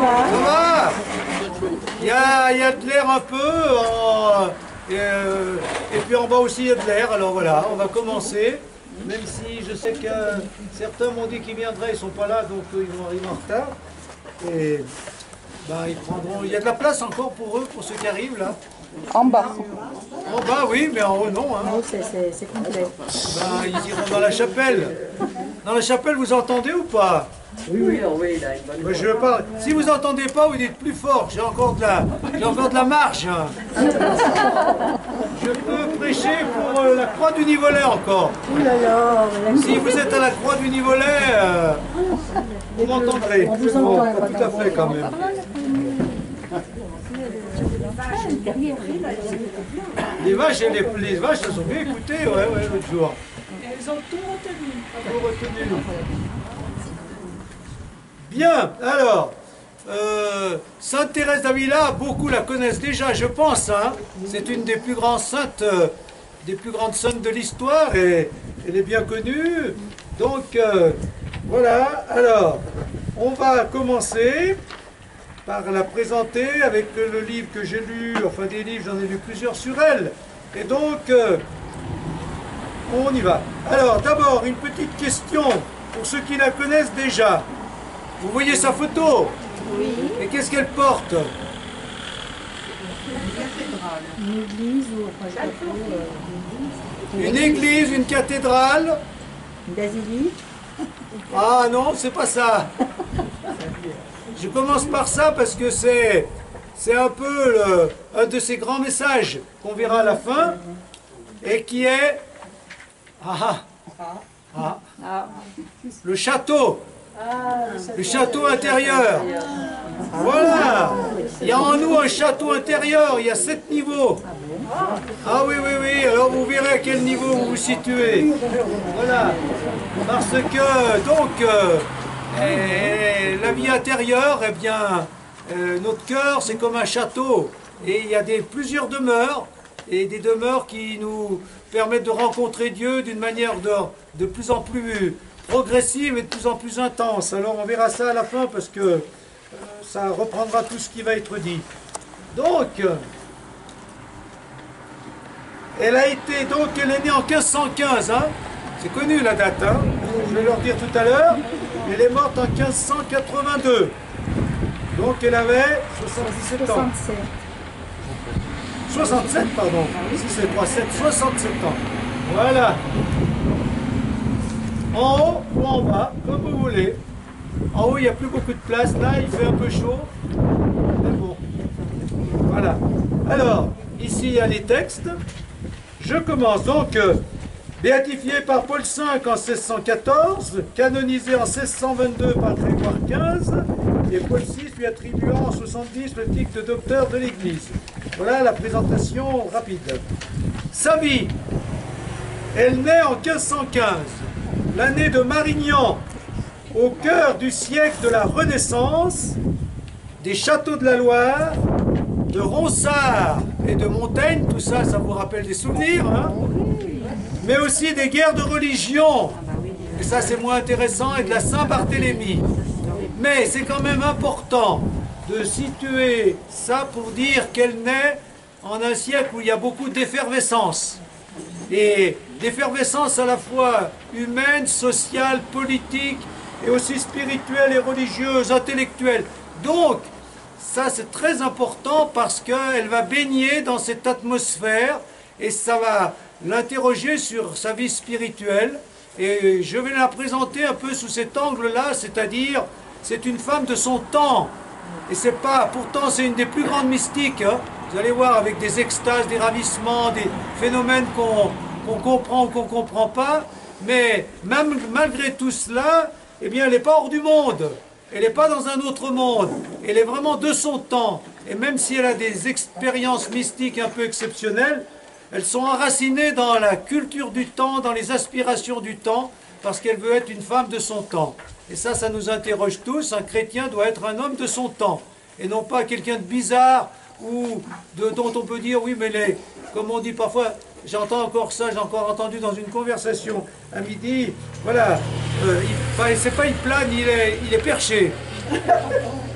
Ça va? Il y a de l'air un peu, et puis en bas aussi il y a de l'air, alors voilà, on va commencer. Même si je sais que certains m'ont dit qu'ils viendraient, ils ne sont pas là, donc ils vont arriver en retard. Et ben, ils prendront. Il y a de la place encore pour eux, pour ceux qui arrivent là. En bas. En bas, oui, mais en haut, non. Hein. En haut, c'est complet. Ben, ils iront dans la chapelle. Dans la chapelle, vous entendez ou pas? Oui, oui, là, Ben, je parle. Si vous n'entendez pas, vous dites plus fort. J'ai encore de la marge. Hein. Je peux prêcher pour la croix du Nivolet encore. Ouh là là, Si vous êtes à la croix du Nivolet, vous m'entendrez. on vous entend. Pas tout à fait quand même. Les vaches, les vaches, elles ont bien écouté, ouais, l'autre jour. Elles ont tout retenu. Tout retenu. Bien, alors, Sainte Thérèse d'Avila, beaucoup la connaissent déjà, je pense. Hein. C'est une des plus grandes saintes de l'histoire et elle est bien connue. Donc, voilà, alors, on va commencer par la présenter avec le livre que j'ai lu, enfin des livres, j'en ai lu plusieurs sur elle. Et donc, on y va. Alors, d'abord, une petite question pour ceux qui la connaissent déjà. Vous voyez sa photo? Oui. Et qu'est-ce qu'elle porte? Une église ou enfin, Une église, une cathédrale? une basilique. Ah non, c'est pas ça. Je commence par ça parce que c'est un peu un de ces grands messages qu'on verra à la fin et qui est le château. Le château intérieur. Voilà. Il y a en nous un château intérieur. Il y a 7 niveaux. Ah oui, oui, oui. Alors vous verrez à quel niveau vous vous situez. Voilà. Parce que, donc, la vie intérieure, eh bien, notre cœur, c'est comme un château. Et il y a plusieurs demeures. Et des demeures qui nous permettent de rencontrer Dieu d'une manière de plus en plus progressive et de plus en plus intense. Alors on verra ça à la fin parce que ça reprendra tout ce qui va être dit. Donc, elle est née en 1515, hein. C'est connu la date, hein. Je vais leur dire tout à l'heure. Elle est morte en 1582. Donc elle avait 77 ans. 67. 67, pardon. 6 et 3, 7, 67 ans. Voilà. En haut ou en bas, comme vous voulez. En haut, il n'y a plus beaucoup de place. Là, il fait un peu chaud. Mais bon. Voilà. Alors, ici, il y a les textes. Je commence. Donc, béatifié par Paul V en 1614, canonisé en 1622 par Grégoire XV, et Paul VI lui attribuant en 70 le titre de docteur de l'Église. Voilà la présentation rapide. Sa vie. Elle naît en 1515. L'année de Marignan, au cœur du siècle de la Renaissance, des châteaux de la Loire, de Ronsard et de Montaigne, tout ça, ça vous rappelle des souvenirs, hein? Mais aussi des guerres de religion, et ça c'est moins intéressant, et de la Saint-Barthélemy. Mais c'est quand même important de situer ça pour dire qu'elle naît en un siècle où il y a beaucoup d'effervescence. Et d'effervescence à la fois humaine, sociale, politique, et aussi spirituelle et religieuse, intellectuelle. Donc, ça c'est très important parce qu'elle va baigner dans cette atmosphère et ça va l'interroger sur sa vie spirituelle. Et je vais la présenter un peu sous cet angle-là, c'est-à-dire, c'est une femme de son temps. Et c'est pas, pourtant c'est une des plus grandes mystiques, hein. Vous allez voir avec des extases, des ravissements, des phénomènes qu'on comprend ou qu'on ne comprend pas. Mais même malgré tout cela, eh bien, elle n'est pas hors du monde. Elle n'est pas dans un autre monde. Elle est vraiment de son temps. Et même si elle a des expériences mystiques un peu exceptionnelles, elles sont enracinées dans la culture du temps, dans les aspirations du temps, parce qu'elle veut être une femme de son temps. Et ça nous interroge tous. Un chrétien doit être un homme de son temps. Et non pas quelqu'un de bizarre ou dont on peut dire, oui, mais comme on dit parfois, j'entends encore ça, j'ai encore entendu dans une conversation à midi, voilà, c'est pas il plane, il est perché.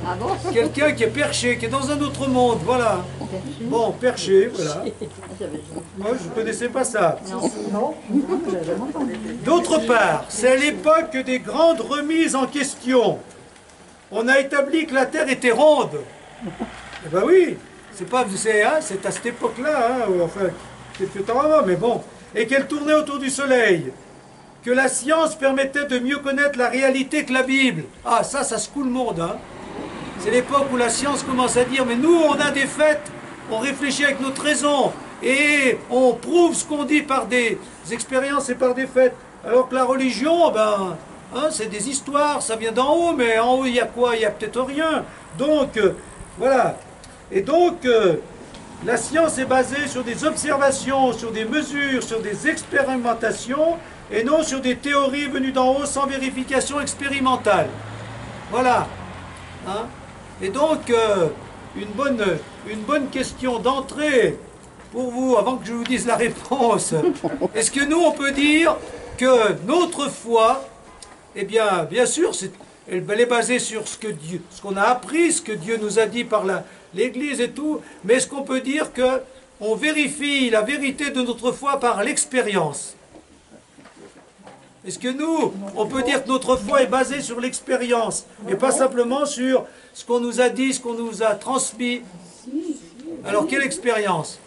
Ah bon? Quelqu'un qui est perché, qui est dans un autre monde, voilà. Bon, perché, voilà. Moi, je ne connaissais pas ça. Non, j'avais jamais entendu. D'autre part, c'est à l'époque des grandes remises en question. On a établi que la Terre était ronde. Eh ben oui, c'est pas, c'est à cette époque-là, hein, enfin, c'est plus tard avant, mais bon. Et qu'elle tournait autour du Soleil. Que la science permettait de mieux connaître la réalité que la Bible. Ah, ça secoue le monde, hein. C'est l'époque où la science commence à dire, mais nous, on a des faits, on réfléchit avec notre raison, et on prouve ce qu'on dit par des expériences et par des faits. Alors que la religion, ben, hein, c'est des histoires, ça vient d'en haut, mais en haut, il y a quoi? Il n'y a peut-être rien. Donc, voilà. Et donc, la science est basée sur des observations, sur des mesures, sur des expérimentations, et non sur des théories venues d'en haut sans vérification expérimentale. Voilà. Hein? Et donc, une bonne question d'entrée pour vous, avant que je vous dise la réponse. Est-ce que nous, on peut dire que notre foi, eh bien sûr, elle est basée sur ce qu'on a appris, ce que Dieu nous a dit par l'Église et tout, mais est-ce qu'on peut dire qu'on vérifie la vérité de notre foi par l'expérience? Est-ce que nous, on peut dire que notre foi est basée sur l'expérience et pas simplement sur ce qu'on nous a dit, ce qu'on nous a transmis? Alors, quelle expérience?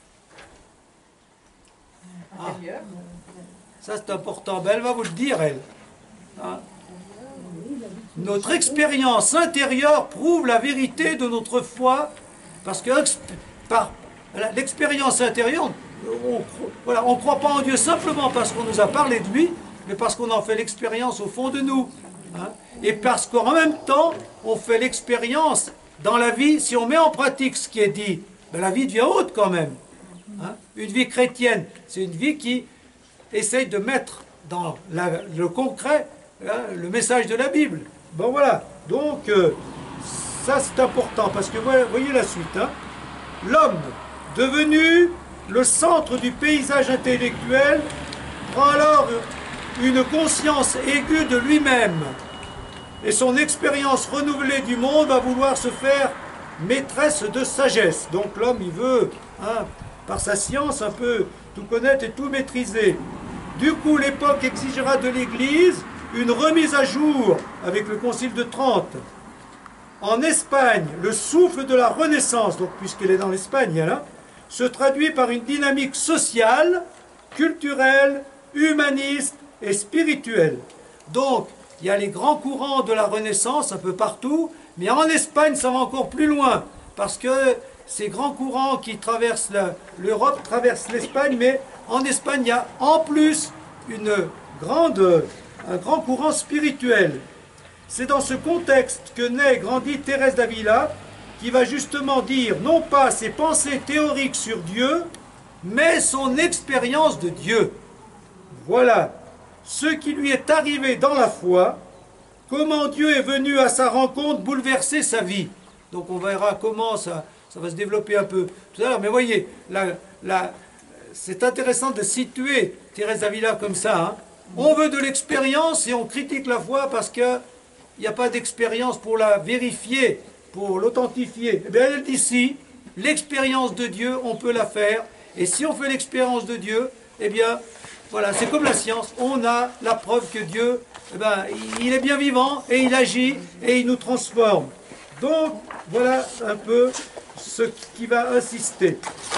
Ah. Ça, c'est important. Ben, elle va vous le dire, elle. Hein? Notre expérience intérieure prouve la vérité de notre foi parce que par l'expérience intérieure, on ne croit pas en Dieu simplement parce qu'on nous a parlé de lui, mais parce qu'on en fait l'expérience au fond de nous. Hein? Et parce qu'en même temps, on fait l'expérience dans la vie, si on met en pratique ce qui est dit, ben la vie devient haute quand même. Hein? Une vie chrétienne, c'est une vie qui essaye de mettre dans le concret, hein, le message de la Bible. Bon voilà, donc ça c'est important, parce que voyez la suite. Hein? L'homme, devenu le centre du paysage intellectuel, prend alors une conscience aiguë de lui-même. Et son expérience renouvelée du monde va vouloir se faire maîtresse de sagesse. Donc l'homme, il veut, hein, par sa science, un peu tout connaître et tout maîtriser. Du coup, l'époque exigera de l'Église une remise à jour avec le Concile de Trente. En Espagne, le souffle de la Renaissance, donc puisqu'elle est dans l'Espagne, là, se traduit par une dynamique sociale, culturelle, humaniste et spirituelle. Donc, il y a les grands courants de la Renaissance un peu partout, mais en Espagne, ça va encore plus loin, parce que ces grands courants qui traversent l'Europe traversent l'Espagne, mais en Espagne, il y a en plus un grand courant spirituel. C'est dans ce contexte que naît et grandit Thérèse d'Avila, qui va justement dire non pas ses pensées théoriques sur Dieu, mais son expérience de Dieu. Voilà ce qui lui est arrivé dans la foi, comment Dieu est venu à sa rencontre bouleverser sa vie. Donc on verra comment ça va se développer un peu tout à l'heure. Mais voyez, c'est intéressant de situer Thérèse d'Avila comme ça. Hein. On veut de l'expérience et on critique la foi parce qu'il n'y a pas d'expérience pour la vérifier, pour l'authentifier. Eh bien, elle dit si, l'expérience de Dieu, on peut la faire. Et si on fait l'expérience de Dieu, eh bien, voilà, c'est comme la science. On a la preuve que Dieu, eh bien, il est bien vivant et il agit et il nous transforme. Donc, voilà un peu ce qui va insister,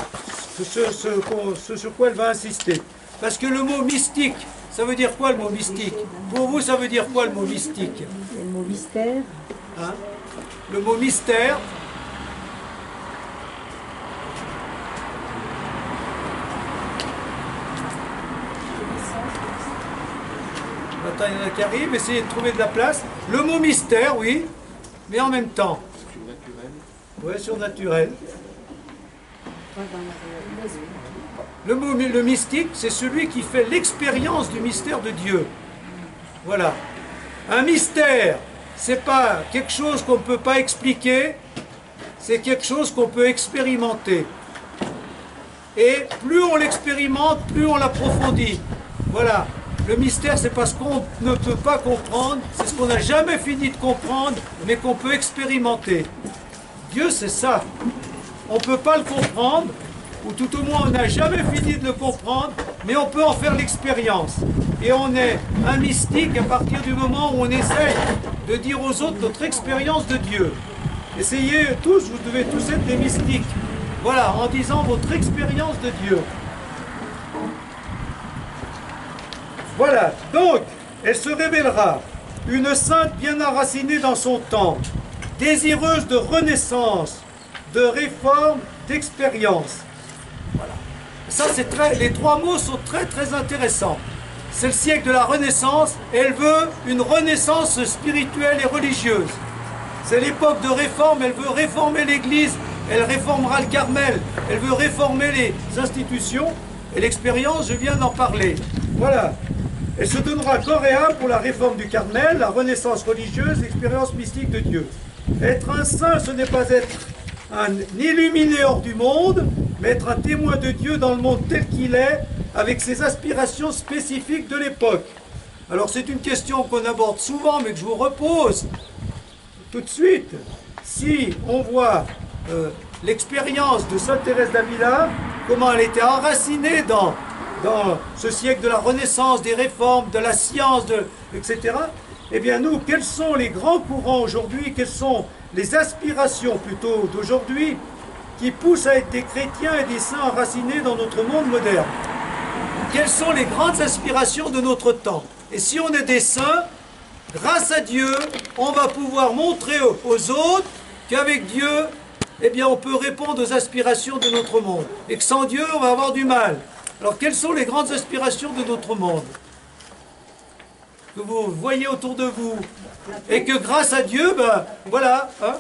ce sur quoi elle va insister. Parce que le mot mystique, ça veut dire quoi le mot mystique? Pour vous, ça veut dire quoi le mot mystique? Le mot mystère. Hein? Le mot mystère. Attends, il y en a qui arrivent, essayez de trouver de la place. Le mot mystère, oui, mais en même temps. Surnaturel. Oui, surnaturel. Le mystique, c'est celui qui fait l'expérience du mystère de Dieu. Voilà. Un mystère, c'est pas quelque chose qu'on ne peut pas expliquer, c'est quelque chose qu'on peut expérimenter. Et plus on l'expérimente, plus on l'approfondit. Voilà. Le mystère, c'est parce qu'on ne peut pas comprendre, c'est ce qu'on n'a jamais fini de comprendre, mais qu'on peut expérimenter. Dieu, c'est ça. On ne peut pas le comprendre, ou tout au moins on n'a jamais fini de le comprendre, mais on peut en faire l'expérience. Et on est un mystique à partir du moment où on essaye de dire aux autres notre expérience de Dieu. Essayez tous, vous devez tous être des mystiques. Voilà, en disant votre expérience de Dieu. Voilà, donc, elle se révélera, une sainte bien enracinée dans son temps, désireuse de renaissance, de réforme, d'expérience. Voilà. Ça, les trois mots sont très très intéressants. C'est le siècle de la Renaissance, et elle veut une renaissance spirituelle et religieuse. C'est l'époque de réforme, elle veut réformer l'Église, elle réformera le Carmel, elle veut réformer les institutions, et l'expérience, je viens d'en parler. Voilà. Elle se donnera corps et âme pour la réforme du Carmel, la renaissance religieuse, l'expérience mystique de Dieu. Être un saint, ce n'est pas être un illuminé hors du monde, mais être un témoin de Dieu dans le monde tel qu'il est, avec ses aspirations spécifiques de l'époque. Alors c'est une question qu'on aborde souvent, mais que je vous repose tout de suite. Si on voit l'expérience de Sainte Thérèse d'Avila, comment elle était enracinée dans ce siècle de la Renaissance, des réformes, de la science, etc., eh bien nous, quels sont les grands courants aujourd'hui, quelles sont les aspirations plutôt d'aujourd'hui qui poussent à être des chrétiens et des saints enracinés dans notre monde moderne? Quelles sont les grandes aspirations de notre temps? Et si on est des saints, grâce à Dieu, on va pouvoir montrer aux autres qu'avec Dieu, eh bien, on peut répondre aux aspirations de notre monde. Et que sans Dieu, on va avoir du mal. Alors, quelles sont les grandes aspirations de notre monde que vous voyez autour de vous? Et que grâce à Dieu, ben, voilà. Hein,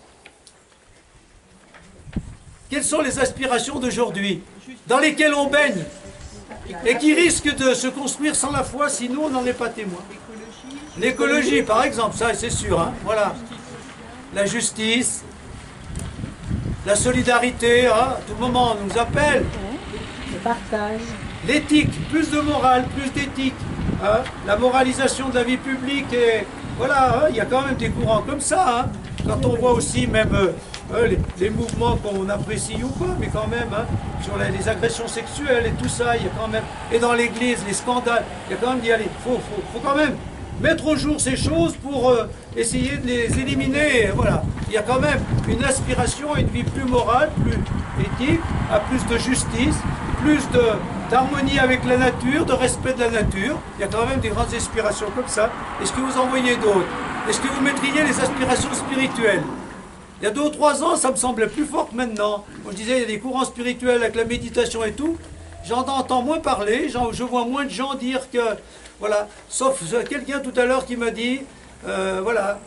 quelles sont les aspirations d'aujourd'hui, dans lesquelles on baigne, et qui risquent de se construire sans la foi si nous, on n'en est pas témoins? L'écologie, par exemple, ça c'est sûr, hein, voilà. La justice, la solidarité, hein, tout le moment on nous appelle. Le partage. L'éthique, plus de morale, plus d'éthique. Hein, la moralisation de la vie publique, et voilà, hein, il y a quand même des courants comme ça. Hein, quand on voit aussi même les mouvements qu'on apprécie ou pas, mais quand même, hein, sur les agressions sexuelles et tout ça, il y a quand même, et dans l'église, les scandales, il y a quand même d'y aller. Faut quand même mettre au jour ces choses pour essayer de les éliminer. Voilà. Il y a quand même une aspiration à une vie plus morale, plus éthique, à plus de justice, plus d'harmonie avec la nature, de respect de la nature. Il y a quand même des grandes aspirations comme ça. Est-ce que vous en voyez d'autres? Est-ce que vous mettriez les aspirations spirituelles? Il y a 2 ou 3 ans, ça me semblait plus fort que maintenant. Moi, je disais, il y a des courants spirituels avec la méditation et tout. J'en entends moins parler, je vois moins de gens dire que... Voilà, sauf quelqu'un tout à l'heure qui m'a dit, voilà,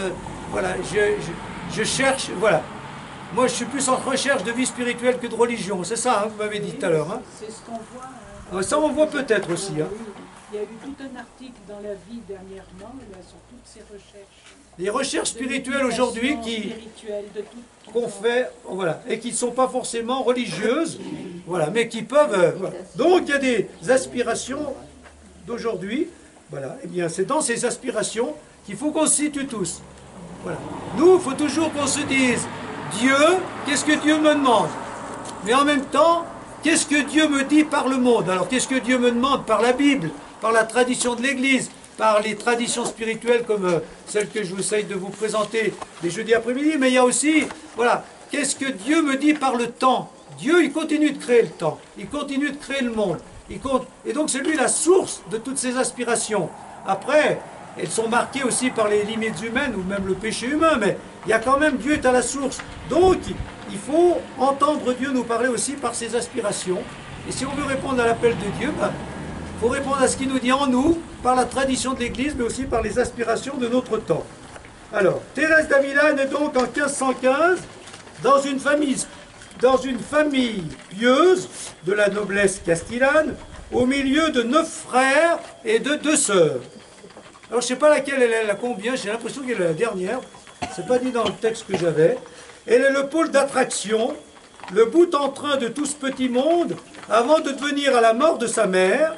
je cherche, voilà. Moi, je suis plus en recherche de vie spirituelle que de religion. C'est ça, hein, vous m'avez dit tout à l'heure. Hein. C'est ce qu'on voit. Ça, on voit peut-être aussi. Hein. Il y a eu tout un article dans La Vie dernièrement, là, sur toutes ces recherches. Les recherches spirituelles aujourd'hui qu'on fait, voilà, et qui ne sont pas forcément religieuses, voilà, mais qui peuvent... voilà. Donc, il y a des aspirations d'aujourd'hui, voilà, et bien c'est dans ces aspirations qu'il faut qu'on se situe tous. Voilà. Nous, il faut toujours qu'on se dise, Dieu, qu'est-ce que Dieu me demande? Mais en même temps, qu'est-ce que Dieu me dit par le monde? Alors, qu'est-ce que Dieu me demande par la Bible, par la tradition de l'Église, par les traditions spirituelles comme celles que je vous essaye de vous présenter les jeudis après-midi, mais il y a aussi, voilà, qu'est-ce que Dieu me dit par le temps? Dieu, il continue de créer le temps, il continue de créer le monde. Et donc c'est lui la source de toutes ces aspirations. Après, elles sont marquées aussi par les limites humaines ou même le péché humain, mais il y a quand même, Dieu est à la source. Donc il faut entendre Dieu nous parler aussi par ses aspirations. Et si on veut répondre à l'appel de Dieu, il faut répondre à ce qu'il nous dit en nous, par la tradition de l'Église, mais aussi par les aspirations de notre temps. Alors, Thérèse d'Avila naît donc en 1515 dans une famille pieuse de la noblesse castillane, au milieu de 9 frères et de 2 sœurs. Alors je ne sais pas laquelle elle est la combien, j'ai l'impression qu'elle est la dernière, c'est pas dit dans le texte que j'avais. Elle est le pôle d'attraction, le bout en train de tout ce petit monde, avant de devenir à la mort de sa mère,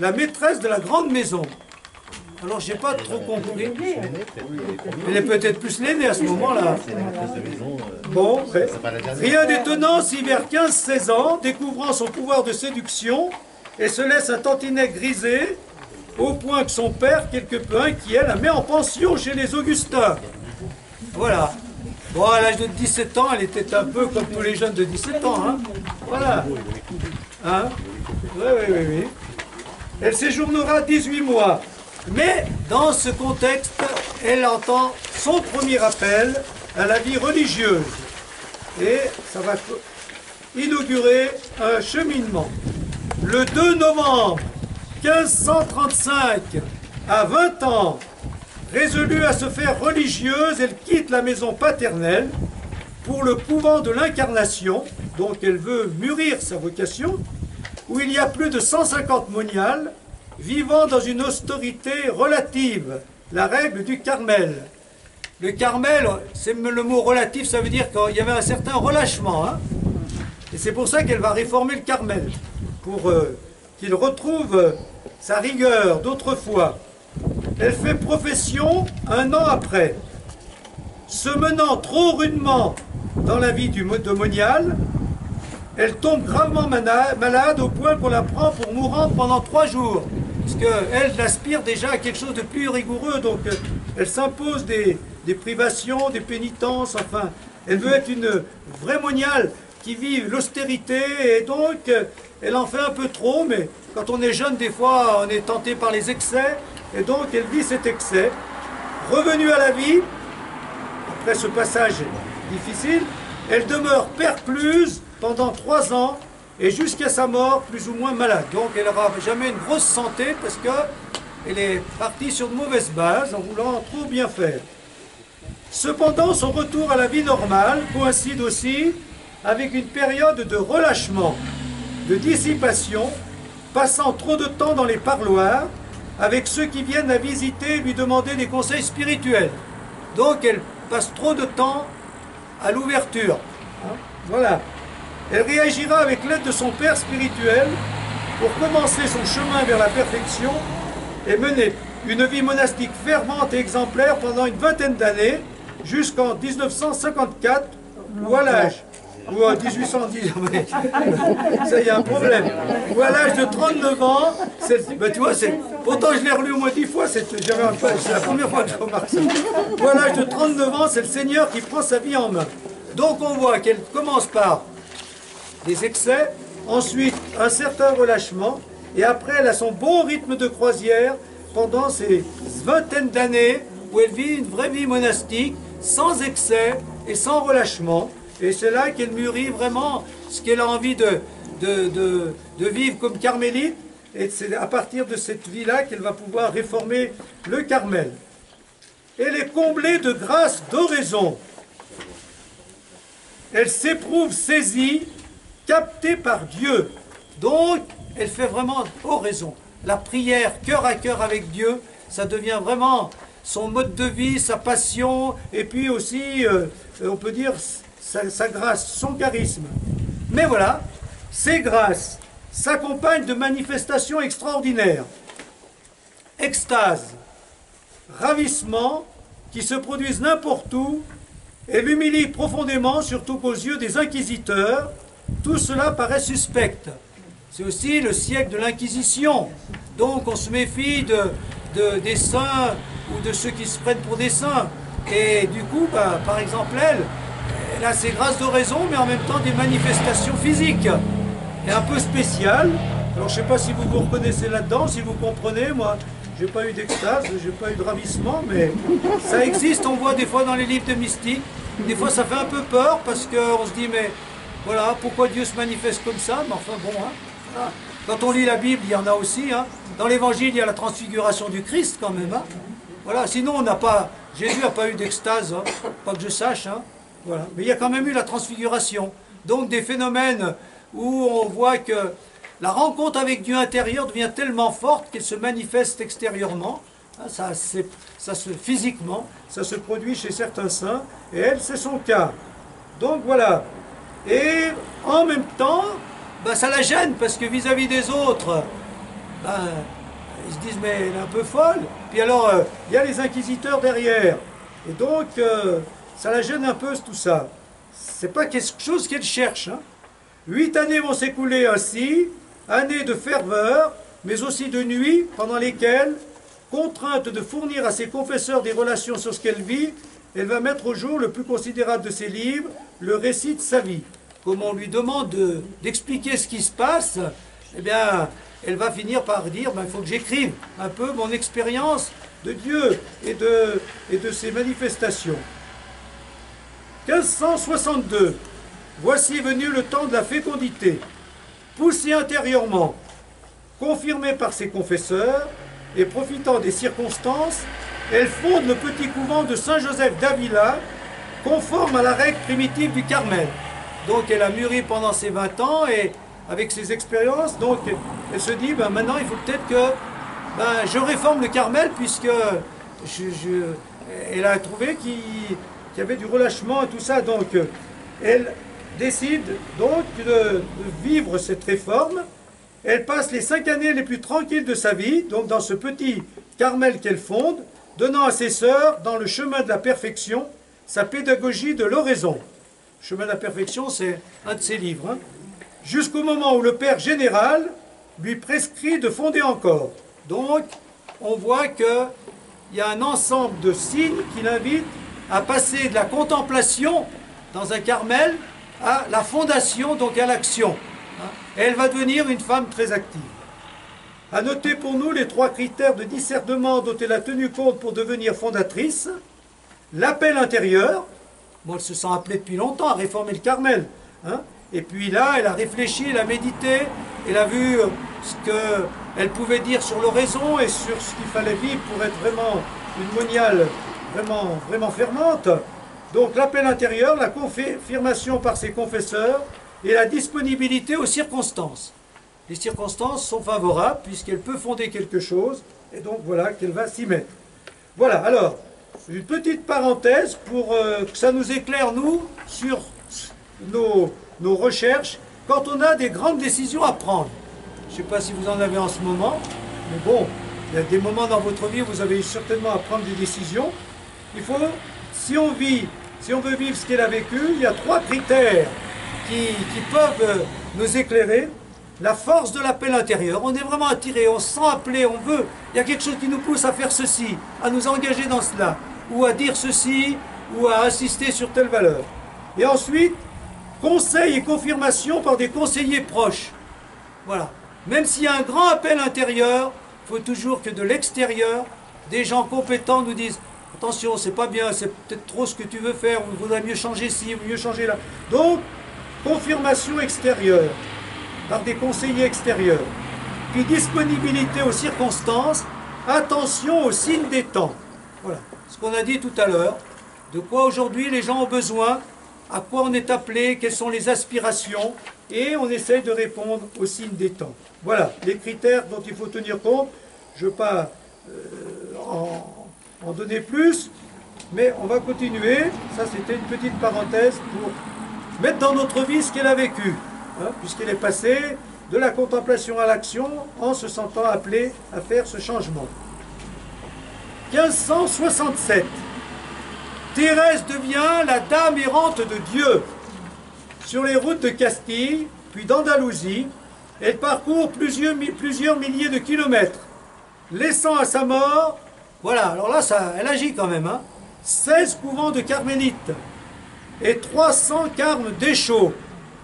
la maîtresse de la grande maison. Alors, j'ai pas trop compris. Elle est peut-être plus l'aînée à ce moment-là. Bon, rien d'étonnant si vers 15-16 ans, découvrant son pouvoir de séduction, elle se laisse un tantinet griser, au point que son père, quelque peu inquiet, la met en pension chez les Augustins. Voilà. Bon, à l'âge de 17 ans, elle était un peu comme tous les jeunes de 17 ans. Hein. Voilà. Hein? Oui. Elle séjournera 18 mois. Mais dans ce contexte, elle entend son premier appel à la vie religieuse. Et ça va inaugurer un cheminement. Le 2 novembre 1535, à 20 ans, résolue à se faire religieuse, elle quitte la maison paternelle pour le couvent de l'Incarnation, donc elle veut mûrir sa vocation, où il y a plus de 150 moniales, vivant dans une austérité relative, la règle du Carmel. Le Carmel, c'est le mot relatif, ça veut dire qu'il y avait un certain relâchement. Hein, et c'est pour ça qu'elle va réformer le Carmel, pour qu'il retrouve sa rigueur d'autrefois. Elle fait profession un an après. Se menant trop rudement dans la vie de moniale, elle tombe gravement malade au point qu'on la prend pour mourante pendant 3 jours. Parce qu'elle aspire déjà à quelque chose de plus rigoureux, donc elle s'impose des privations, des pénitences, enfin, elle veut être une vraie moniale qui vit l'austérité, et donc elle en fait un peu trop, mais quand on est jeune, des fois, on est tenté par les excès, et donc elle vit cet excès. Revenue à la vie, après ce passage difficile, elle demeure percluse pendant 3 ans, et jusqu'à sa mort, plus ou moins malade. Donc elle n'aura jamais une grosse santé parce qu'elle est partie sur de mauvaises bases en voulant trop bien faire. Cependant, son retour à la vie normale coïncide aussi avec une période de relâchement, de dissipation, passant trop de temps dans les parloirs avec ceux qui viennent la visiter et lui demander des conseils spirituels. Donc elle passe trop de temps à l'ouverture. Voilà. Elle réagira avec l'aide de son père spirituel pour commencer son chemin vers la perfection et mener une vie monastique fervente et exemplaire pendant une vingtaine d'années, jusqu'en 1954, ou à l'âge, ou en 1810, ça y a un problème, ou à l'âge de 39 ans, ben, tu vois, pourtant je l'ai relu au moins 10 fois, c'est la première fois que je remarque ça, ou à l'âge de 39 ans, c'est le Seigneur qui prend sa vie en main. Donc on voit qu'elle commence par des excès, ensuite un certain relâchement, et après elle a son bon rythme de croisière pendant ces vingtaines d'années où elle vit une vraie vie monastique, sans excès et sans relâchement. Et c'est là qu'elle mûrit vraiment ce qu'elle a envie de vivre comme carmélite, et c'est à partir de cette vie-là qu'elle va pouvoir réformer le Carmel. Elle est comblée de grâce d'oraison. Elle s'éprouve saisie, captée par Dieu. Donc, elle fait vraiment oraison. La prière, cœur à cœur avec Dieu, ça devient vraiment son mode de vie, sa passion, et puis aussi, on peut dire, sa grâce, son charisme. Mais voilà, ces grâces s'accompagnent de manifestations extraordinaires. Extase, ravissement, qui se produisent n'importe où, et l'humilie profondément, surtout qu'aux yeux des inquisiteurs, tout cela paraît suspect. C'est aussi le siècle de l'Inquisition. Donc on se méfie des saints ou de ceux qui se prennent pour des saints. Et du coup, par exemple, elle a ses grâces d'oraison, mais en même temps des manifestations physiques. Et un peu spéciales. Alors je ne sais pas si vous vous reconnaissez là-dedans, si vous comprenez, moi, je n'ai pas eu d'extase, je n'ai pas eu de ravissement, mais ça existe, on voit des fois dans les livres de mystique. Des fois ça fait un peu peur, parce qu'on se dit, mais voilà, pourquoi Dieu se manifeste comme ça? Mais enfin bon, hein. Quand on lit la Bible, il y en a aussi. Hein. Dans l'Évangile, il y a la transfiguration du Christ quand même. Hein. Voilà. Sinon, on n'a pas, Jésus n'a pas eu d'extase, hein. Pas que je sache. Hein. Voilà. Mais il y a quand même eu la transfiguration. Donc des phénomènes où on voit que la rencontre avec Dieu intérieur devient tellement forte qu'elle se manifeste extérieurement. Hein, physiquement, ça se produit chez certains saints. Et elle, c'est son cas. Donc voilà. Et en même temps, ça la gêne parce que vis-à-vis des autres, ils se disent, mais elle est un peu folle. Puis alors, il y a les inquisiteurs derrière. Et donc, ça la gêne un peu tout ça. C'est pas quelque chose qu'elle cherche. Hein. 8 années vont s'écouler ainsi, années de ferveur, mais aussi de nuit, pendant lesquelles, contrainte de fournir à ses confesseurs des relations sur ce qu'elle vit, elle va mettre au jour le plus considérable de ses livres, le récit de sa vie. Comme on lui demande d'expliquer ce qui se passe, eh bien, elle va finir par dire, il faut que j'écrive un peu mon expérience de Dieu et de ses manifestations. 1562, voici venu le temps de la fécondité. Poussée intérieurement, confirmée par ses confesseurs, et profitant des circonstances, elle fonde le petit couvent de Saint-Joseph d'Avila, conforme à la règle primitive du Carmel. Donc elle a mûri pendant ses 20 ans, et avec ses expériences, donc elle se dit, maintenant il faut peut-être que je réforme le Carmel, puisque elle a trouvé qu'il y avait du relâchement et tout ça. Donc elle décide donc de vivre cette réforme. Elle passe les 5 années les plus tranquilles de sa vie, donc dans ce petit Carmel qu'elle fonde, donnant à ses sœurs, dans le chemin de la perfection, sa pédagogie de l'oraison. Chemin de la perfection, c'est un de ses livres. Hein. Jusqu'au moment où le Père général lui prescrit de fonder encore. Donc, on voit qu'il y a un ensemble de signes qui l'invitent à passer de la contemplation dans un Carmel à la fondation, donc à l'action. Elle va devenir une femme très active. À noter pour nous les 3 critères de discernement dont elle a tenu compte pour devenir fondatrice. L'appel intérieur. Bon, elle se sent appelée depuis longtemps à réformer le Carmel. Hein. Et puis là, elle a réfléchi, elle a médité, elle a vu ce qu'elle pouvait dire sur l'oraison et sur ce qu'il fallait vivre pour être vraiment une moniale vraiment fervente. Donc l'appel intérieur, la confirmation par ses confesseurs, et la disponibilité aux circonstances. Les circonstances sont favorables puisqu'elle peut fonder quelque chose et donc voilà qu'elle va s'y mettre. Voilà, alors, une petite parenthèse pour que ça nous éclaire, nous, sur nos recherches quand on a des grandes décisions à prendre. Je ne sais pas si vous en avez en ce moment, mais bon, il y a des moments dans votre vie où vous avez certainement à prendre des décisions. Il faut, si on veut vivre ce qu'elle a vécu, il y a 3 critères qui peuvent nous éclairer. La force de l'appel intérieur, on est vraiment attiré, on se sent appelé, on veut, il y a quelque chose qui nous pousse à faire ceci, à nous engager dans cela, ou à dire ceci, ou à insister sur telle valeur. Et ensuite, conseil et confirmation par des conseillers proches. Voilà. Même s'il y a un grand appel intérieur, il faut toujours que de l'extérieur, des gens compétents nous disent « Attention, c'est pas bien, c'est peut-être trop ce que tu veux faire, il vaudrait mieux changer ci, mieux changer là. » Donc, confirmation extérieure, par des conseillers extérieurs. Puis disponibilité aux circonstances, attention aux signes des temps. Voilà, ce qu'on a dit tout à l'heure, de quoi aujourd'hui les gens ont besoin, à quoi on est appelé, quelles sont les aspirations, et on essaye de répondre aux signes des temps. Voilà, les critères dont il faut tenir compte. Je ne veux pas en donner plus, mais on va continuer. Ça, c'était une petite parenthèse pour mettre dans notre vie ce qu'elle a vécu, hein, puisqu'elle est passée de la contemplation à l'action en se sentant appelée à faire ce changement. 1567, Thérèse devient la dame errante de Dieu. Sur les routes de Castille, puis d'Andalousie, elle parcourt plusieurs milliers de kilomètres, laissant à sa mort, voilà, alors là, elle agit quand même, hein, 16 couvents de carmélites et 300 carmes d'échaux.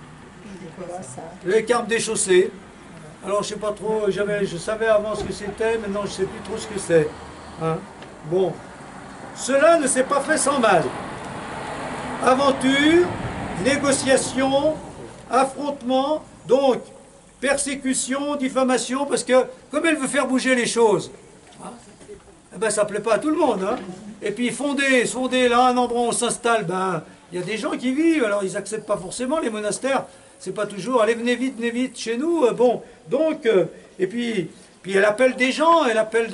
Les carmes déchaussées. Alors je ne sais pas trop, je savais avant ce que c'était, maintenant je ne sais plus trop ce que c'est. Hein. Bon, cela ne s'est pas fait sans mal. Aventure, négociation, affrontement, donc persécution, diffamation, parce que comme elle veut faire bouger les choses, hein, eh ben, ça ne plaît pas à tout le monde. Hein. Et puis fonder là un endroit où on s'installe, ben, il y a des gens qui vivent, alors ils n'acceptent pas forcément les monastères. C'est pas toujours, allez, venez vite chez nous. Bon, donc, et puis elle appelle des gens, elle appelle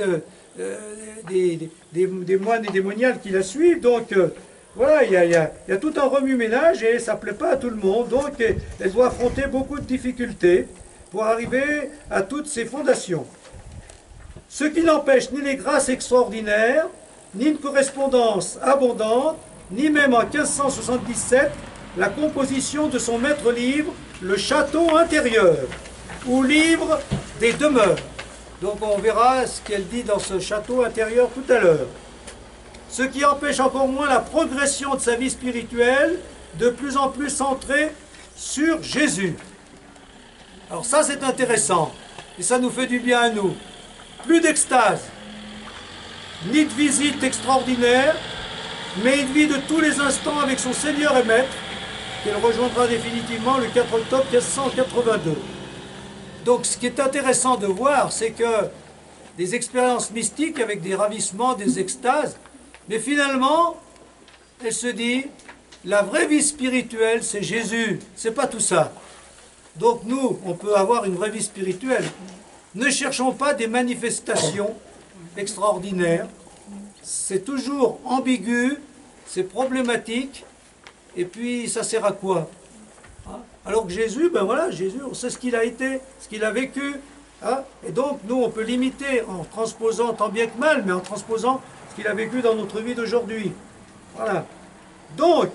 des moines et des moniales qui la suivent. Donc, voilà, il y a tout un remue-ménage et ça ne plaît pas à tout le monde. Donc, elle doit affronter beaucoup de difficultés pour arriver à toutes ces fondations. Ce qui n'empêche ni les grâces extraordinaires, ni une correspondance abondante, ni même en 1577, la composition de son maître livre, le Château intérieur, ou livre des demeures. Donc on verra ce qu'elle dit dans ce château intérieur tout à l'heure. Ce qui empêche encore moins la progression de sa vie spirituelle, de plus en plus centrée sur Jésus. Alors ça c'est intéressant, et ça nous fait du bien à nous. Plus d'extase, ni de visite extraordinaire, mais une vie de tous les instants avec son Seigneur et Maître, qu'elle rejoindra définitivement le 4 octobre 1582. Donc ce qui est intéressant de voir, c'est que des expériences mystiques avec des ravissements, des extases, mais finalement, elle se dit, la vraie vie spirituelle, c'est Jésus, c'est pas tout ça. Donc nous, on peut avoir une vraie vie spirituelle. Ne cherchons pas des manifestations extraordinaires. C'est toujours ambigu, c'est problématique, et puis ça sert à quoi? Alors que Jésus, ben voilà, Jésus, on sait ce qu'il a été, ce qu'il a vécu. Hein? Et donc, nous, on peut l'imiter en transposant tant bien que mal, mais en transposant ce qu'il a vécu dans notre vie d'aujourd'hui. Voilà. Donc,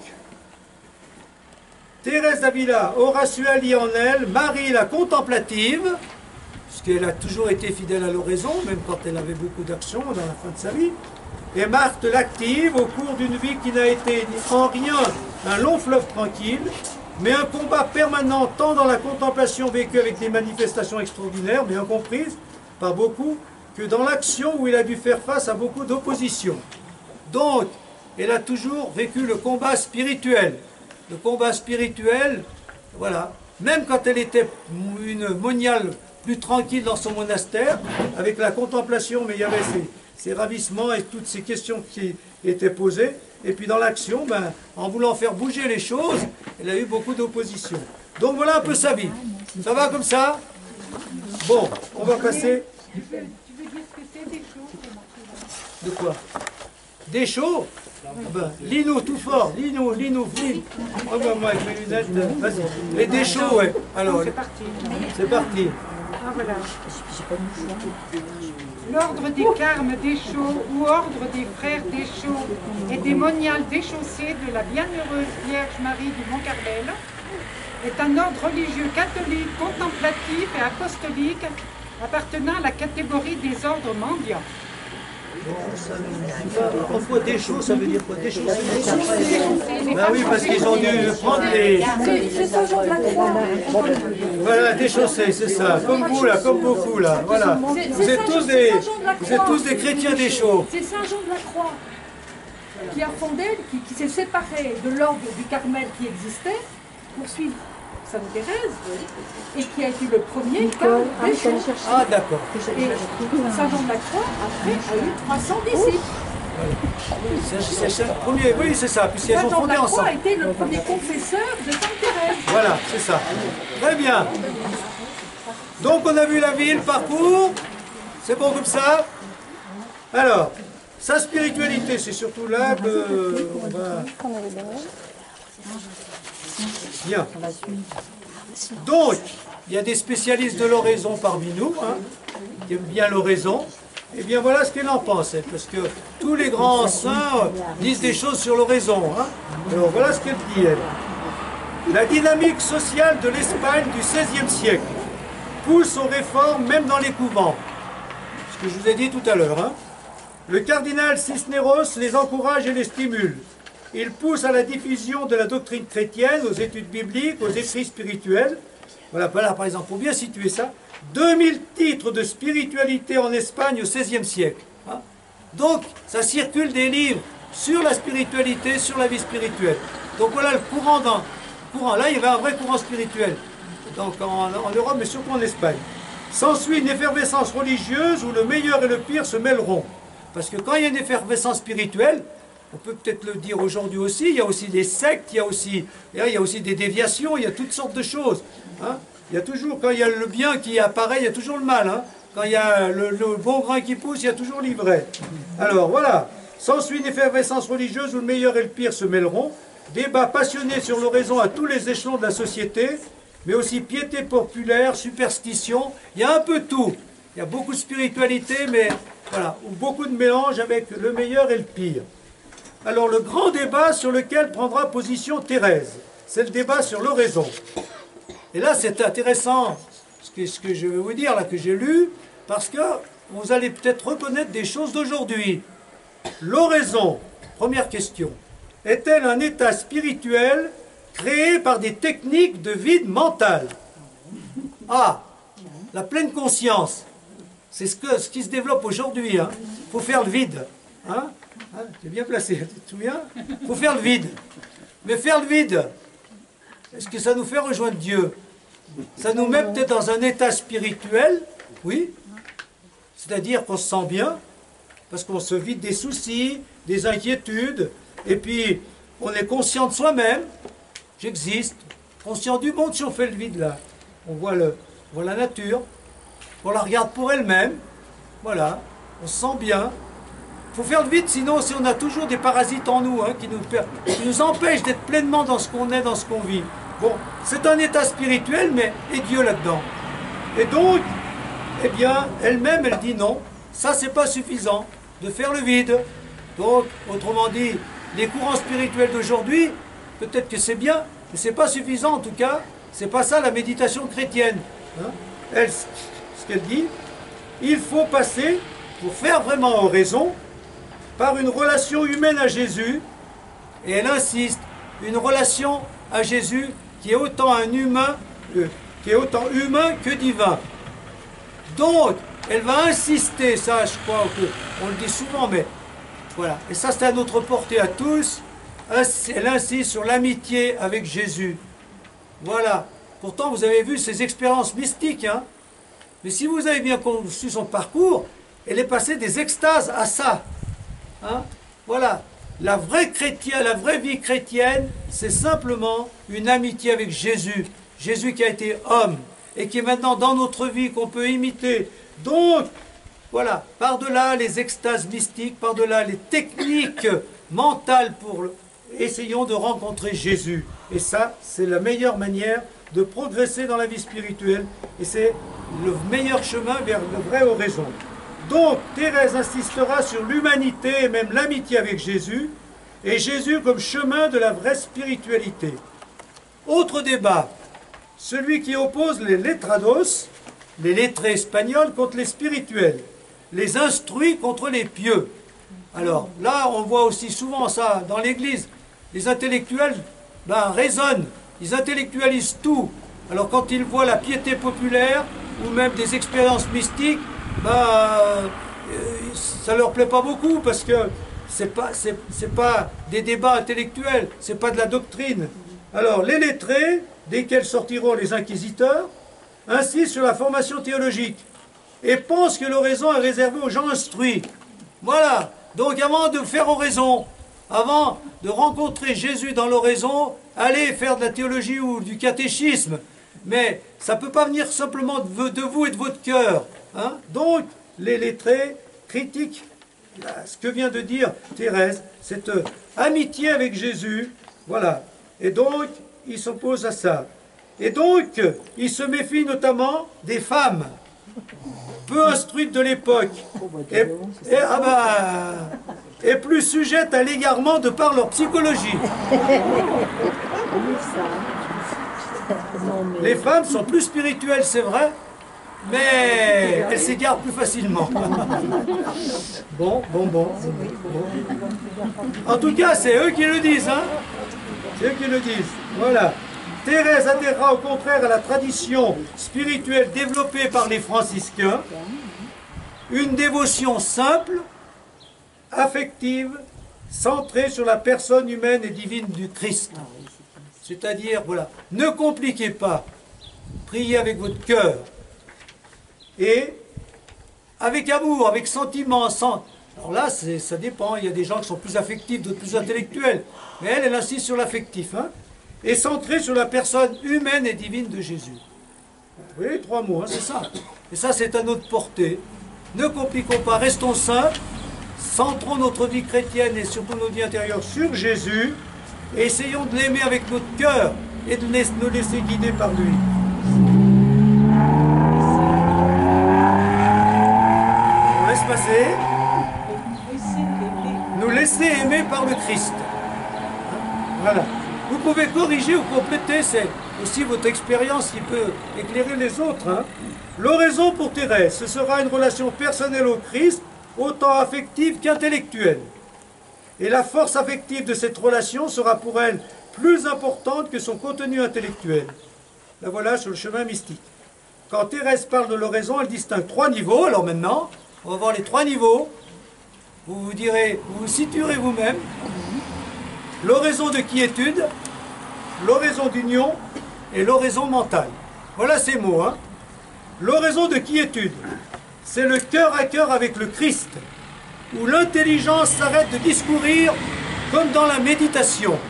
Thérèse d'Avila aura su allier en elle Marie la contemplative, puisqu'elle a toujours été fidèle à l'oraison, même quand elle avait beaucoup d'actions dans la fin de sa vie, et Marthe l'active au cours d'une vie qui n'a été en rien un long fleuve tranquille, mais un combat permanent tant dans la contemplation vécue avec des manifestations extraordinaires, bien comprises par beaucoup, que dans l'action où il a dû faire face à beaucoup d'opposition. Donc, elle a toujours vécu le combat spirituel. Le combat spirituel, voilà, même quand elle était une moniale plus tranquille dans son monastère, avec la contemplation, mais il y avait ces ravissements et toutes ces questions qui étaient posées. Et puis dans l'action, ben, en voulant faire bouger les choses, elle a eu beaucoup d'opposition. Donc voilà un peu sa vie. Ça va comme ça? Bon, on va passer... Tu veux dire ce que c'est des shows? De quoi? Des shows? Ben, lis-nous tout fort, lis-nous, lis. Oh ben moi avec mes lunettes, vas-y. Les déchaux, ouais. Alors, C'est parti. c'est parti. Ah voilà. L'ordre des Carmes Deschaux ou ordre des frères Deschaux et des moniales déchaussées de la bienheureuse Vierge Marie du Mont-Carmel est un ordre religieux catholique, contemplatif et apostolique appartenant à la catégorie des ordres mendiants. Pourquoi déchaux, ça veut dire quoi? Déchaux, ben oui, parce qu'ils ont dû prendre les... C'est Saint-Jean de la Croix. Voilà, déchaussés, c'est ça. Comme vous, là, comme beaucoup, là. Voilà. Vous êtes tous des chrétiens déchaux. C'est Saint-Jean de la Croix qui a fondé, qui s'est séparé de l'ordre du Carmel qui existait pour suivre Sainte Thérèse et qui a été le premier carme Deschaux. Ah, d'accord. Et Saint-Jean de la Croix, après, a eu 300 disciples. C'est le premier, oui, c'est ça, puisqu'ils sont Saint-Jean de fondés la Croix ensemble. a été le premier confesseur de Sainte Thérèse. Voilà, c'est ça. Très bien. Donc, on a vu la vie, le parcours. C'est bon comme ça? Alors, sa spiritualité, c'est surtout là que on va... Bien. Donc, il y a des spécialistes de l'oraison parmi nous, hein, qui aiment bien l'oraison. Eh bien, voilà ce qu'elle en pense, elle, parce que tous les grands saints disent des choses sur l'oraison. Hein. Alors, voilà ce qu'elle dit, elle. La dynamique sociale de l'Espagne du XVIe siècle pousse aux réformes même dans les couvents. Ce que je vous ai dit tout à l'heure. Hein. Le cardinal Cisneros les encourage et les stimule. Il pousse à la diffusion de la doctrine chrétienne, aux études bibliques, aux écrits spirituels. Voilà, par exemple, pour bien situer ça, 2000 titres de spiritualité en Espagne au XVIe siècle. Hein. Donc, ça circule des livres sur la spiritualité, sur la vie spirituelle. Donc voilà le courant. Là, il y avait un vrai courant spirituel. Donc en Europe, mais surtout en Espagne. S'ensuit une effervescence religieuse où le meilleur et le pire se mêleront. Parce que quand il y a une effervescence spirituelle, on peut peut-être le dire aujourd'hui aussi, il y a aussi des sectes, il y a aussi des déviations, il y a toutes sortes de choses. Hein. Il y a toujours, quand il y a le bien qui apparaît, il y a toujours le mal. Hein. Quand il y a le bon grain qui pousse, il y a toujours l'ivraie. Alors voilà, s'ensuit une effervescence religieuse où le meilleur et le pire se mêleront. Débat passionné sur l'oraison à tous les échelons de la société, mais aussi piété populaire, superstition, il y a un peu tout. Il y a beaucoup de spiritualité, mais voilà, ou beaucoup de mélange avec le meilleur et le pire. Alors, le grand débat sur lequel prendra position Thérèse, c'est le débat sur l'oraison. Et là, c'est intéressant, ce que je vais vous dire, là, que j'ai lu, parce que vous allez peut-être reconnaître des choses d'aujourd'hui. L'oraison, première question, est-elle un état spirituel créé par des techniques de vide mental? Ah, la pleine conscience, c'est ce qui se développe aujourd'hui. Il faut faire le vide. C'est bien placé, tu te souviens? Il faut faire le vide. Mais faire le vide, est-ce que ça nous fait rejoindre Dieu? Ça nous met peut-être dans un état spirituel, oui. C'est-à-dire qu'on se sent bien, parce qu'on se vide des soucis, des inquiétudes, et puis on est conscient de soi-même. J'existe, conscient du monde si on fait le vide là. On voit la nature, on la regarde pour elle-même, voilà, on se sent bien. Il faut faire le vide, sinon si on a toujours des parasites en nous qui nous empêchent d'être pleinement dans ce qu'on est, dans ce qu'on vit. Bon, c'est un état spirituel, mais et Dieu là-dedans? Et donc, eh bien, elle-même, elle dit non, ça c'est pas suffisant de faire le vide. Donc, autrement dit, les courants spirituels d'aujourd'hui, peut-être que c'est bien, mais c'est pas suffisant en tout cas, c'est pas ça la méditation chrétienne. Elle, ce qu'elle dit, il faut passer, pour faire vraiment oraison, par une relation humaine à Jésus, et elle insiste, une relation à Jésus qui est autant humain que divin. Donc, elle va insister, ça je crois qu'on le dit souvent, mais voilà, et ça c'est à notre portée à tous, elle insiste sur l'amitié avec Jésus. Voilà, pourtant vous avez vu ses expériences mystiques, mais si vous avez bien conçu son parcours, elle est passée des extases à ça. Voilà, la vraie vie chrétienne, c'est simplement une amitié avec Jésus. Jésus qui a été homme et qui est maintenant dans notre vie, qu'on peut imiter. Donc, voilà, par-delà les extases mystiques, par-delà les techniques mentales essayons de rencontrer Jésus. Et ça, c'est la meilleure manière de progresser dans la vie spirituelle. Et c'est le meilleur chemin vers la vraie oraison. Donc, Thérèse insistera sur l'humanité et même l'amitié avec Jésus, et Jésus comme chemin de la vraie spiritualité. Autre débat, celui qui oppose les letrados, les lettrés espagnols, contre les spirituels, les instruits contre les pieux. Alors, là, on voit aussi souvent ça dans l'Église. Les intellectuels raisonnent, ils intellectualisent tout. Alors, quand ils voient la piété populaire, ou même des expériences mystiques, ça leur plaît pas beaucoup parce que c'est pas des débats intellectuels, c'est pas de la doctrine. Alors les lettrés, dès qu'elles sortiront les inquisiteurs, insistent sur la formation théologique et pensent que l'oraison est réservée aux gens instruits. Voilà, donc avant de faire oraison, avant de rencontrer Jésus dans l'oraison, allez faire de la théologie ou du catéchisme, mais ça ne peut pas venir simplement de vous et de votre cœur. Donc, les lettrés critiquent ce que vient de dire Thérèse, cette amitié avec Jésus, voilà. Et donc, ils s'opposent à ça. Et donc, ils se méfient notamment des femmes peu instruites de l'époque, et plus sujettes à l'égarement de par leur psychologie. Les femmes sont plus spirituelles, c'est vrai, mais elles s'égarent plus facilement. Bon. En tout cas, c'est eux qui le disent, C'est eux qui le disent. Voilà. Thérèse adhérera au contraire à la tradition spirituelle développée par les franciscains, une dévotion simple, affective, centrée sur la personne humaine et divine du Christ. C'est-à-dire, voilà, ne compliquez pas, priez avec votre cœur, et avec amour, avec sentiment, alors là, ça dépend, il y a des gens qui sont plus affectifs, d'autres plus intellectuels, mais elle insiste sur l'affectif, et centrée sur la personne humaine et divine de Jésus. Vous voyez, 3 mots, c'est ça. Et ça, c'est à notre portée. Ne compliquons pas, restons simples, centrons notre vie chrétienne et surtout notre vie intérieure sur Jésus, et essayons de l'aimer avec notre cœur et de nous laisser guider par lui. c'est nous laisser aimer par le Christ. Voilà. Vous pouvez corriger ou compléter, c'est aussi votre expérience qui peut éclairer les autres. Hein. L'oraison pour Thérèse, ce sera une relation personnelle au Christ, autant affective qu'intellectuelle. Et la force affective de cette relation sera pour elle plus importante que son contenu intellectuel. La voilà sur le chemin mystique. Quand Thérèse parle de l'oraison, elle distingue 3 niveaux. Alors maintenant, on va voir les 3 niveaux. Vous vous direz, vous vous situerez vous-même. L'oraison de quiétude, l'oraison d'union et l'oraison mentale. Voilà ces mots. Hein. L'oraison de quiétude, c'est le cœur à cœur avec le Christ, où l'intelligence s'arrête de discourir comme dans la méditation,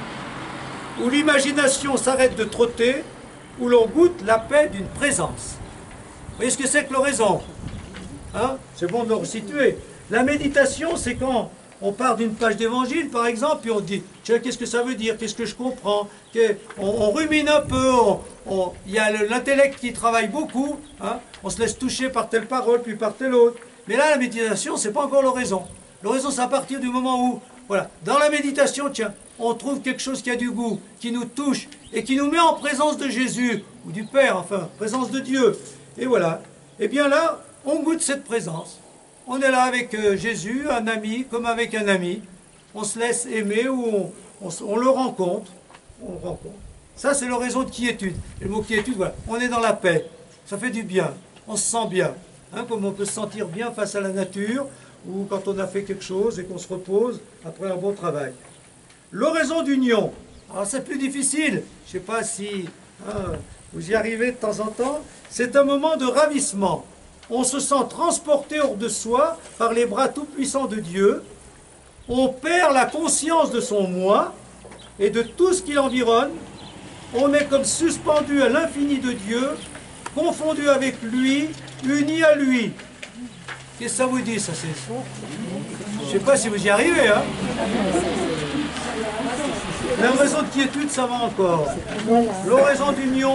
où l'imagination s'arrête de trotter, où l'on goûte la paix d'une présence. Vous voyez ce que c'est que l'oraison? Hein? C'est bon de le resituer. La méditation, c'est quand on part d'une page d'évangile, par exemple, puis on dit, tiens, qu'est-ce que ça veut dire? Qu'est-ce que je comprends? On rumine un peu, il y a l'intellect qui travaille beaucoup, hein? On se laisse toucher par telle parole, puis par telle autre. Mais là, la méditation, c'est pas encore l'oraison. L'oraison, c'est à partir du moment où, voilà, dans la méditation, tiens, on trouve quelque chose qui a du goût, qui nous touche, et qui nous met en présence de Jésus, ou du Père, enfin, présence de Dieu. Et voilà. Et bien là, on goûte cette présence. On est là avec Jésus, un ami, comme avec un ami. On se laisse aimer ou on le rencontre. On le rencontre. Ça, c'est l'oraison de quiétude. Et le mot quiétude, voilà. On est dans la paix. Ça fait du bien. On se sent bien. Hein, comme on peut se sentir bien face à la nature, ou quand on a fait quelque chose et qu'on se repose après un bon travail. L'oraison d'union. Alors, c'est plus difficile. Je ne sais pas si vous y arrivez de temps en temps. C'est un moment de ravissement. On se sent transporté hors de soi par les bras tout-puissants de Dieu. On perd la conscience de son moi et de tout ce qui l'environne. On est comme suspendu à l'infini de Dieu, confondu avec lui, uni à lui. Qu'est-ce que ça vous dit, ça? Je ne sais pas si vous y arrivez. Hein. L'oraison de quiétude, ça va encore. L'oraison d'union.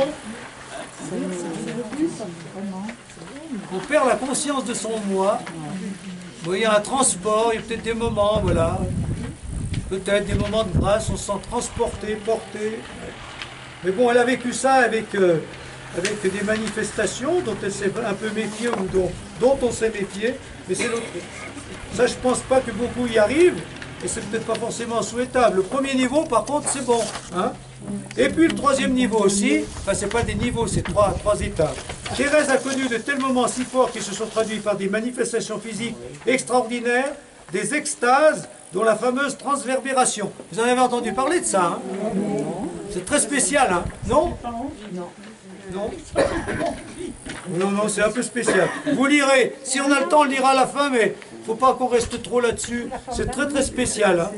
On perd la conscience de son moi. Vous voyez, un transport, il y a peut-être des moments, voilà. Peut-être des moments de grâce, on se sent transporté, porté. Mais bon, elle a vécu ça avec des manifestations dont elle s'est un peu méfiée ou dont on s'est méfié. Mais c'est l'autre. Ça, je ne pense pas que beaucoup y arrivent. Et c'est peut-être pas forcément souhaitable. Le premier niveau, par contre, c'est bon. Hein. Et puis le troisième niveau aussi, enfin c'est pas des niveaux, c'est trois étapes. Thérèse a connu de tels moments si forts qui se sont traduits par des manifestations physiques extraordinaires, des extases, dont la fameuse transverbération. Vous en avez entendu parler de ça, hein? C'est très spécial, hein? Non? Non? Non, c'est un peu spécial. Vous lirez, si on a le temps, on le lira à la fin, mais il ne faut pas qu'on reste trop là-dessus. C'est très très spécial. Hein.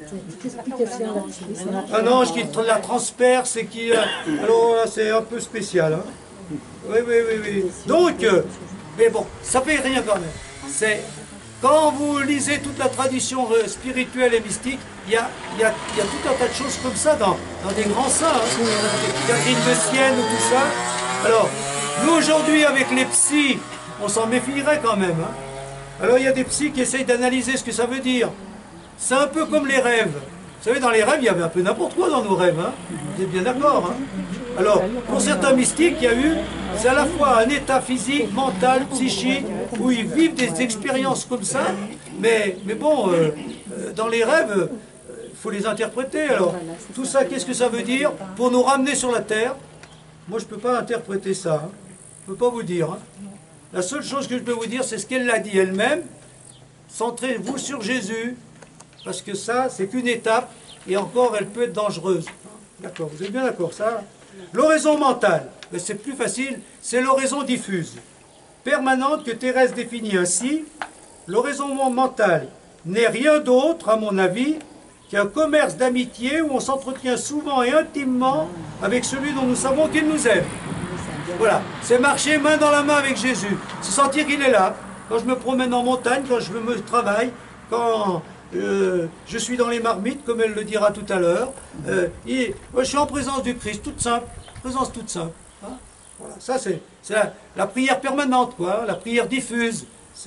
Un ange qui la transperce et qui... alors là, c'est un peu spécial. Hein. Oui. Donc, mais bon, ça ne fait rien quand même. C'est... Quand vous lisez toute la tradition spirituelle et mystique, il y a tout un tas de choses comme ça dans des grands saints, hein. Catherine de Sienne ou tout ça. Alors, nous aujourd'hui avec les psys, on s'en méfierait quand même. Hein. Alors il y a des psys qui essayent d'analyser ce que ça veut dire. C'est un peu comme les rêves. Vous savez, dans les rêves, il y avait un peu n'importe quoi dans nos rêves. Hein. Vous êtes bien d'accord, hein. Alors, pour certains mystiques, il y a eu, c'est à la fois un état physique, mental, psychique, où ils vivent des expériences comme ça, mais bon, dans les rêves, il faut les interpréter. Alors, tout ça, qu'est-ce que ça veut dire? Pour nous ramener sur la terre, moi je ne peux pas interpréter ça, hein. Je ne peux pas vous dire. Hein. La seule chose que je peux vous dire, c'est ce qu'elle l'a dit elle-même. Centrez-vous sur Jésus, parce que ça, c'est qu'une étape, et encore, elle peut être dangereuse. D'accord, vous êtes bien d'accord, ça? L'oraison mentale, c'est plus facile, c'est l'oraison diffuse, permanente que Thérèse définit ainsi. L'oraison mentale n'est rien d'autre, à mon avis, qu'un commerce d'amitié où on s'entretient souvent et intimement avec celui dont nous savons qu'il nous aime. Voilà, c'est marcher main dans la main avec Jésus, c'est sentir qu'il est là. Quand je me promène en montagne, quand je me travaille, quand je suis dans les marmites, comme elle le dira tout à l'heure, je suis en présence du Christ, toute simple, présence toute simple. Hein, voilà, ça c'est la prière permanente, quoi, la prière diffuse.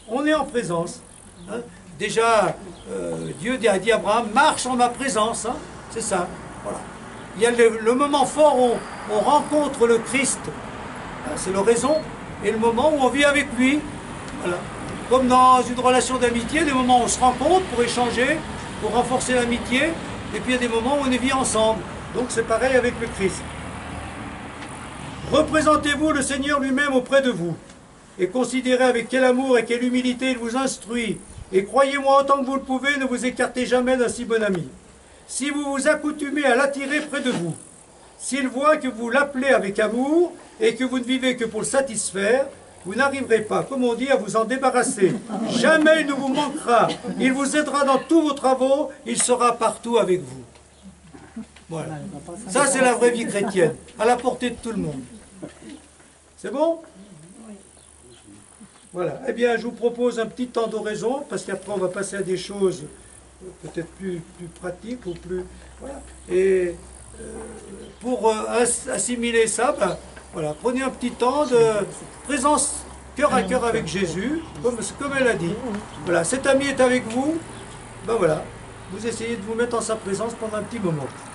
On est en présence. Hein. Déjà, Dieu a dit à Abraham, marche en ma présence. Hein. C'est ça. Voilà. Il y a le moment fort où on rencontre le Christ. Hein, c'est l'oraison. Et le moment où on vit avec lui. Voilà. Comme dans une relation d'amitié, des moments où on se rencontre pour échanger, pour renforcer l'amitié. Et puis il y a des moments où on vit ensemble. Donc c'est pareil avec le Christ. Représentez-vous le Seigneur lui-même auprès de vous. Et considérez avec quel amour et quelle humilité il vous instruit. Et croyez-moi autant que vous le pouvez, ne vous écartez jamais d'un si bon ami. Si vous vous accoutumez à l'attirer près de vous, s'il voit que vous l'appelez avec amour et que vous ne vivez que pour le satisfaire, vous n'arriverez pas, comme on dit, à vous en débarrasser. Jamais il ne vous manquera. Il vous aidera dans tous vos travaux. Il sera partout avec vous. Voilà. Ça, c'est la vraie vie chrétienne, à la portée de tout le monde. C'est bon? Voilà. Eh bien, je vous propose un petit temps d'oraison, parce qu'après, on va passer à des choses peut-être plus pratiques ou plus... Voilà. Et pour assimiler ça, ben, voilà, prenez un petit temps de présence cœur à cœur avec Jésus, comme elle a dit. Voilà, cet ami est avec vous, ben voilà, vous essayez de vous mettre en sa présence pendant un petit moment.